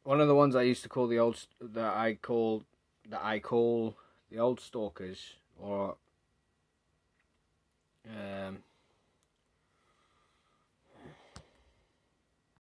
one of the ones I used to call the old stalkers, or